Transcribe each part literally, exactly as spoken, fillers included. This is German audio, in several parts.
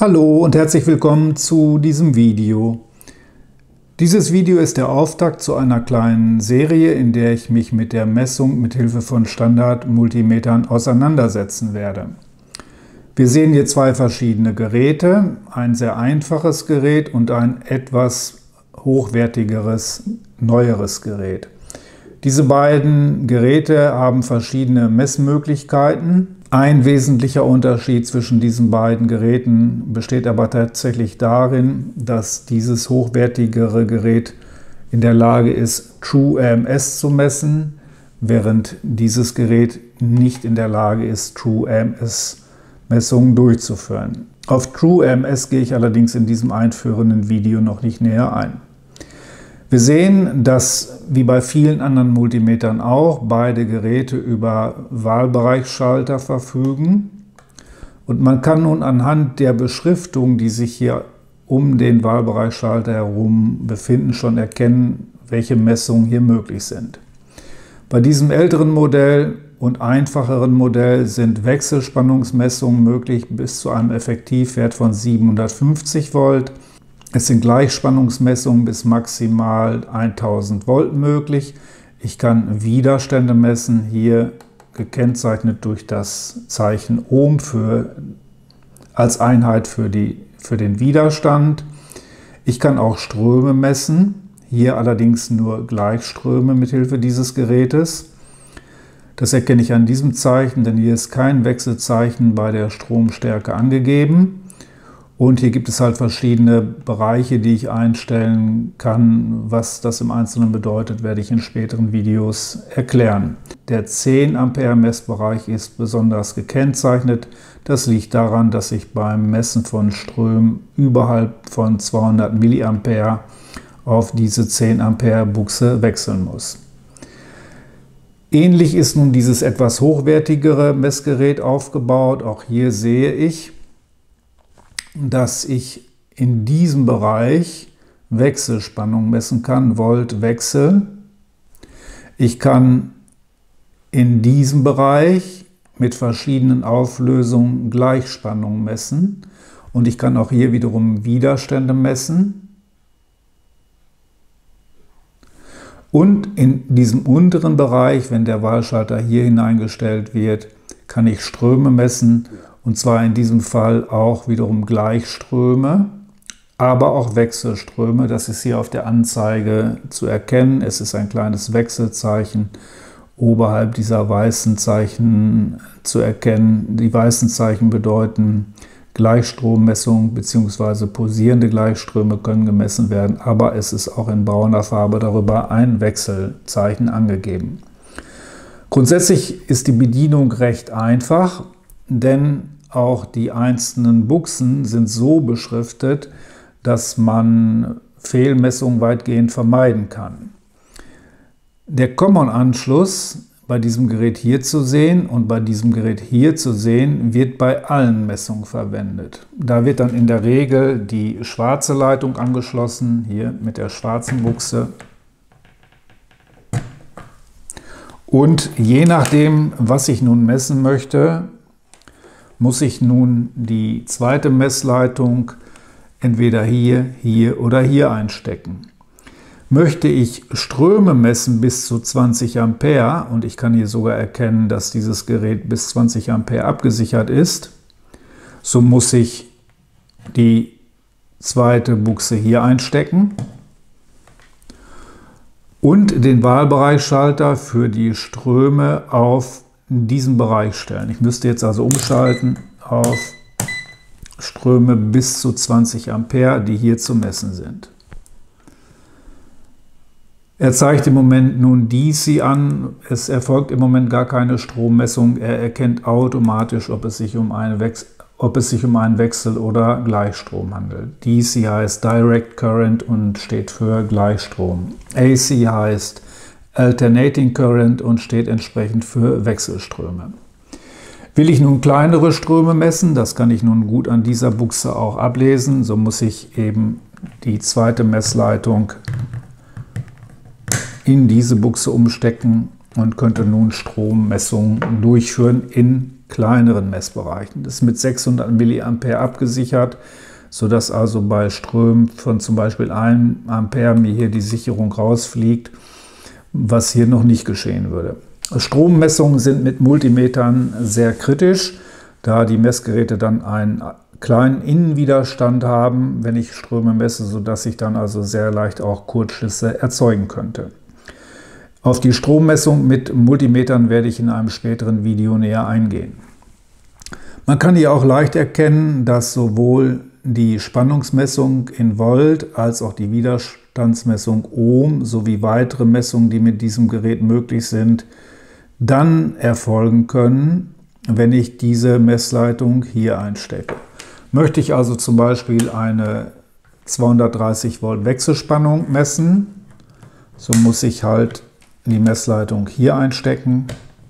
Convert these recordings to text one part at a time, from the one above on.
Hallo und herzlich willkommen zu diesem Video. Dieses Video ist der Auftakt zu einer kleinen Serie, in der ich mich mit der Messung mit Hilfe von Standard-Multimetern auseinandersetzen werde. Wir sehen hier zwei verschiedene Geräte, ein sehr einfaches Gerät und ein etwas hochwertigeres, neueres Gerät. Diese beiden Geräte haben verschiedene Messmöglichkeiten. Ein wesentlicher Unterschied zwischen diesen beiden Geräten besteht aber tatsächlich darin, dass dieses hochwertigere Gerät in der Lage ist, True A M S zu messen, während dieses Gerät nicht in der Lage ist, True A M S-Messungen durchzuführen. Auf True A M S gehe ich allerdings in diesem einführenden Video noch nicht näher ein. Wir sehen, dass wie bei vielen anderen Multimetern auch beide Geräte über Wahlbereichsschalter verfügen. Und man kann nun anhand der Beschriftung, die sich hier um den Wahlbereichsschalter herum befinden, schon erkennen, welche Messungen hier möglich sind. Bei diesem älteren Modell und einfacheren Modell sind Wechselspannungsmessungen möglich bis zu einem Effektivwert von siebenhundertfünfzig Volt. Es sind Gleichspannungsmessungen bis maximal tausend Volt möglich. Ich kann Widerstände messen, hier gekennzeichnet durch das Zeichen Ohm für, als Einheit für, die, für den Widerstand. Ich kann auch Ströme messen, hier allerdings nur Gleichströme mit Hilfe dieses Gerätes. Das erkenne ich an diesem Zeichen, denn hier ist kein Wechselzeichen bei der Stromstärke angegeben. Und hier gibt es halt verschiedene Bereiche, die ich einstellen kann. Was das im Einzelnen bedeutet, werde ich in späteren Videos erklären. Der zehn Ampere Messbereich ist besonders gekennzeichnet. Das liegt daran, dass ich beim Messen von Strömen überhalb von zweihundert Milliampere auf diese zehn Ampere Buchse wechseln muss. Ähnlich ist nun dieses etwas hochwertigere Messgerät aufgebaut. Auch hier sehe ich, dass ich in diesem Bereich Wechselspannung messen kann, Voltwechsel. Ich kann in diesem Bereich mit verschiedenen Auflösungen Gleichspannung messen und ich kann auch hier wiederum Widerstände messen. Und in diesem unteren Bereich, wenn der Wahlschalter hier hineingestellt wird, kann ich Ströme messen. Und zwar in diesem Fall auch wiederum Gleichströme, aber auch Wechselströme. Das ist hier auf der Anzeige zu erkennen. Es ist ein kleines Wechselzeichen oberhalb dieser weißen Zeichen zu erkennen. Die weißen Zeichen bedeuten Gleichstrommessung bzw. pulsierende Gleichströme können gemessen werden, aber es ist auch in brauner Farbe darüber ein Wechselzeichen angegeben. Grundsätzlich ist die Bedienung recht einfach, denn auch die einzelnen Buchsen sind so beschriftet, dass man Fehlmessungen weitgehend vermeiden kann. Der Common-Anschluss bei diesem Gerät hier zu sehen und bei diesem Gerät hier zu sehen, wird bei allen Messungen verwendet. Da wird dann in der Regel die schwarze Leitung angeschlossen, hier mit der schwarzen Buchse. Und je nachdem, was ich nun messen möchte, muss ich nun die zweite Messleitung entweder hier, hier oder hier einstecken. Möchte ich Ströme messen bis zu zwanzig Ampere, und ich kann hier sogar erkennen, dass dieses Gerät bis zwanzig Ampere abgesichert ist, so muss ich die zweite Buchse hier einstecken und den Wahlbereichsschalter für die Ströme auf diesen Bereich stellen. Ich müsste jetzt also umschalten auf Ströme bis zu zwanzig Ampere, die hier zu messen sind. Er zeigt im Moment nun D C an. Es erfolgt im Moment gar keine Strommessung. Er erkennt automatisch, ob es sich um einen Wechsel, ob es sich um einen Wechsel oder Gleichstrom handelt. D C heißt Direct Current und steht für Gleichstrom. A C heißt Alternating Current und steht entsprechend für Wechselströme. Will ich nun kleinere Ströme messen, das kann ich nun gut an dieser Buchse auch ablesen, so muss ich eben die zweite Messleitung in diese Buchse umstecken und könnte nun Strommessungen durchführen in kleineren Messbereichen. Das ist mit sechshundert Milliampere abgesichert, sodass also bei Strömen von zum Beispiel einem Ampere mir hier die Sicherung rausfliegt, was hier noch nicht geschehen würde. Strommessungen sind mit Multimetern sehr kritisch, da die Messgeräte dann einen kleinen Innenwiderstand haben, wenn ich Ströme messe, sodass ich dann also sehr leicht auch Kurzschlüsse erzeugen könnte. Auf die Strommessung mit Multimetern werde ich in einem späteren Video näher eingehen. Man kann hier auch leicht erkennen, dass sowohl die Spannungsmessung in Volt als auch die Widerstandsmessung Ohm sowie weitere Messungen, die mit diesem Gerät möglich sind, dann erfolgen können, wenn ich diese Messleitung hier einstecke. Möchte ich also zum Beispiel eine zweihundertdreißig Volt Wechselspannung messen, so muss ich halt die Messleitung hier einstecken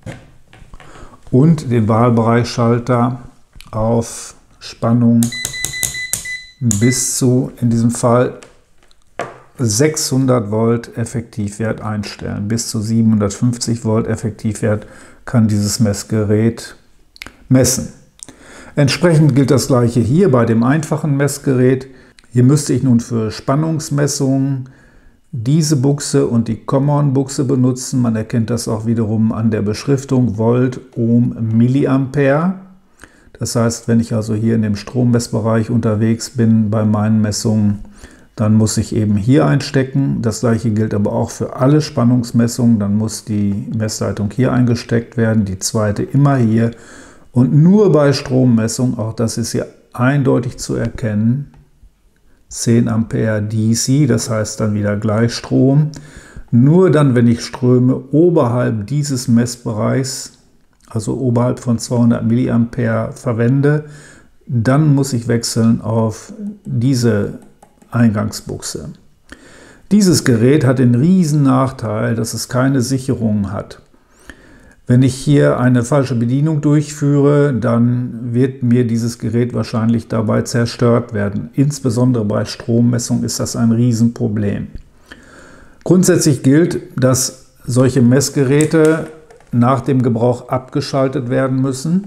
und den Wahlbereichsschalter auf Spannung bis zu, in diesem Fall, sechshundert Volt Effektivwert einstellen. Bis zu siebenhundertfünfzig Volt Effektivwert kann dieses Messgerät messen. Entsprechend gilt das gleiche hier bei dem einfachen Messgerät. Hier müsste ich nun für Spannungsmessungen diese Buchse und die Common-Buchse benutzen. Man erkennt das auch wiederum an der Beschriftung Volt, Ohm, Milliampere. Das heißt, wenn ich also hier in dem Strommessbereich unterwegs bin bei meinen Messungen, dann muss ich eben hier einstecken. Das gleiche gilt aber auch für alle Spannungsmessungen. Dann muss die Messleitung hier eingesteckt werden, die zweite immer hier. Und nur bei Strommessung, auch das ist hier eindeutig zu erkennen, zehn Ampere D C, das heißt dann wieder Gleichstrom. Nur dann, wenn ich Ströme oberhalb dieses Messbereichs, also oberhalb von zweihundert Milliampere verwende, dann muss ich wechseln auf diese Eingangsbuchse. Dieses Gerät hat den riesen Nachteil, dass es keine Sicherung hat. Wenn ich hier eine falsche Bedienung durchführe, dann wird mir dieses Gerät wahrscheinlich dabei zerstört werden. Insbesondere bei Strommessung ist das ein Riesenproblem. Grundsätzlich gilt, dass solche Messgeräte nach dem Gebrauch abgeschaltet werden müssen.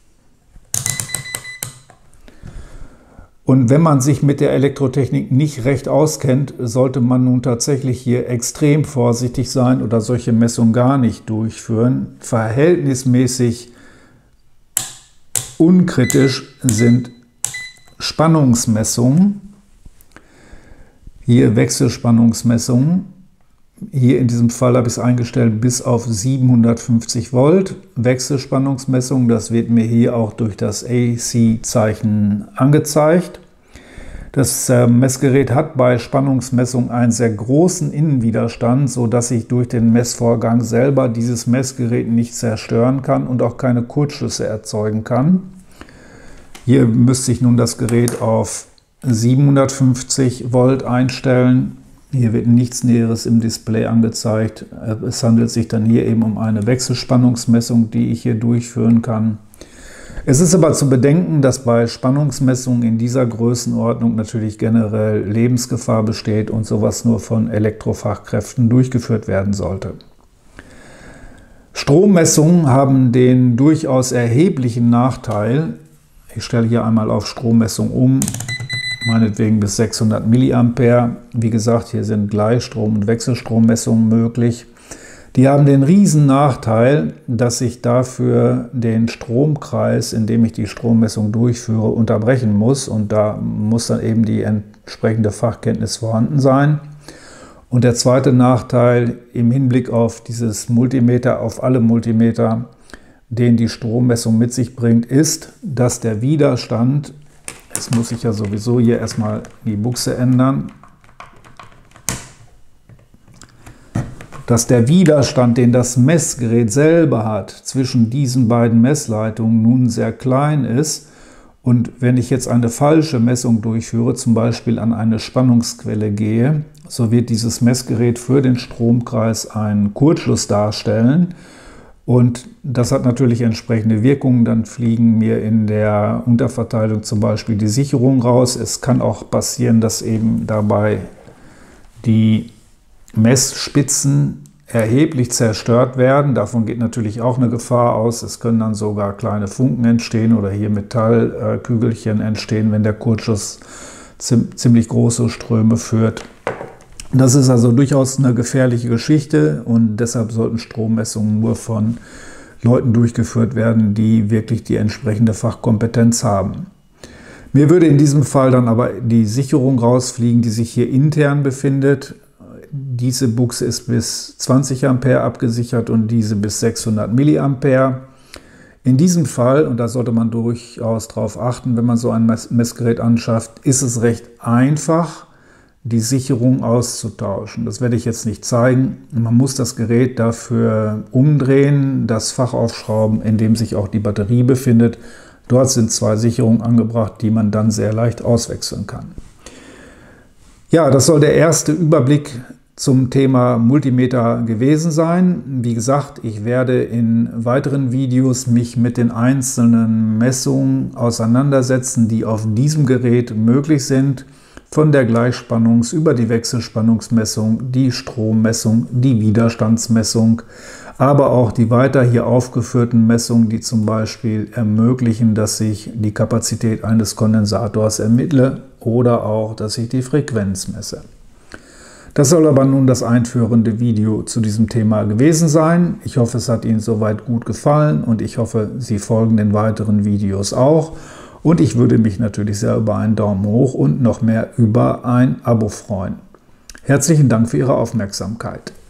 Und wenn man sich mit der Elektrotechnik nicht recht auskennt, sollte man nun tatsächlich hier extrem vorsichtig sein oder solche Messungen gar nicht durchführen. Verhältnismäßig unkritisch sind Spannungsmessungen, hier Wechselspannungsmessungen. Hier in diesem Fall habe ich es eingestellt bis auf siebenhundertfünfzig Volt. Wechselspannungsmessung, das wird mir hier auch durch das A C-Zeichen angezeigt. Das Messgerät hat bei Spannungsmessung einen sehr großen Innenwiderstand, sodass ich durch den Messvorgang selber dieses Messgerät nicht zerstören kann und auch keine Kurzschlüsse erzeugen kann. Hier müsste ich nun das Gerät auf siebenhundertfünfzig Volt einstellen. Hier wird nichts Näheres im Display angezeigt. Es handelt sich dann hier eben um eine Wechselspannungsmessung, die ich hier durchführen kann. Es ist aber zu bedenken, dass bei Spannungsmessungen in dieser Größenordnung natürlich generell Lebensgefahr besteht und sowas nur von Elektrofachkräften durchgeführt werden sollte. Strommessungen haben den durchaus erheblichen Nachteil, ich stelle hier einmal auf Strommessung um, meinetwegen bis sechshundert Milliampere. Wie gesagt, hier sind Gleichstrom- und Wechselstrommessungen möglich. Die haben den riesen Nachteil, dass ich dafür den Stromkreis, in dem ich die Strommessung durchführe, unterbrechen muss. Und da muss dann eben die entsprechende Fachkenntnis vorhanden sein. Und der zweite Nachteil im Hinblick auf dieses Multimeter, auf alle Multimeter, den die Strommessung mit sich bringt, ist, dass der Widerstand, jetzt muss ich ja sowieso hier erstmal die Buchse ändern, dass der Widerstand, den das Messgerät selber hat, zwischen diesen beiden Messleitungen nun sehr klein ist. Und wenn ich jetzt eine falsche Messung durchführe, zum Beispiel an eine Spannungsquelle gehe, so wird dieses Messgerät für den Stromkreis einen Kurzschluss darstellen. Und das hat natürlich entsprechende Wirkungen. Dann fliegen mir in der Unterverteilung zum Beispiel die Sicherungen raus. Es kann auch passieren, dass eben dabei die Messspitzen erheblich zerstört werden. Davon geht natürlich auch eine Gefahr aus. Es können dann sogar kleine Funken entstehen oder hier Metallkügelchen entstehen, wenn der Kurzschluss ziemlich große Ströme führt. Das ist also durchaus eine gefährliche Geschichte und deshalb sollten Strommessungen nur von Leuten durchgeführt werden, die wirklich die entsprechende Fachkompetenz haben. Mir würde in diesem Fall dann aber die Sicherung rausfliegen, die sich hier intern befindet. Diese Buchse ist bis zwanzig Ampere abgesichert und diese bis sechshundert Milliampere. In diesem Fall, und da sollte man durchaus darauf achten, wenn man so ein Messgerät anschafft, ist es recht einfach, die Sicherung auszutauschen. Das werde ich jetzt nicht zeigen. Man muss das Gerät dafür umdrehen, das Fach aufschrauben, in dem sich auch die Batterie befindet. Dort sind zwei Sicherungen angebracht, die man dann sehr leicht auswechseln kann. Ja, das soll der erste Überblick zum Thema Multimeter gewesen sein. Wie gesagt, ich werde in weiteren Videos mich mit den einzelnen Messungen auseinandersetzen, die auf diesem Gerät möglich sind. Von der Gleichspannungs- über die Wechselspannungsmessung, die Strommessung, die Widerstandsmessung, aber auch die weiter hier aufgeführten Messungen, die zum Beispiel ermöglichen, dass ich die Kapazität eines Kondensators ermittle oder auch, dass ich die Frequenz messe. Das soll aber nun das einführende Video zu diesem Thema gewesen sein. Ich hoffe, es hat Ihnen soweit gut gefallen und ich hoffe, Sie folgen den weiteren Videos auch. Und ich würde mich natürlich sehr über einen Daumen hoch und noch mehr über ein Abo freuen. Herzlichen Dank für Ihre Aufmerksamkeit.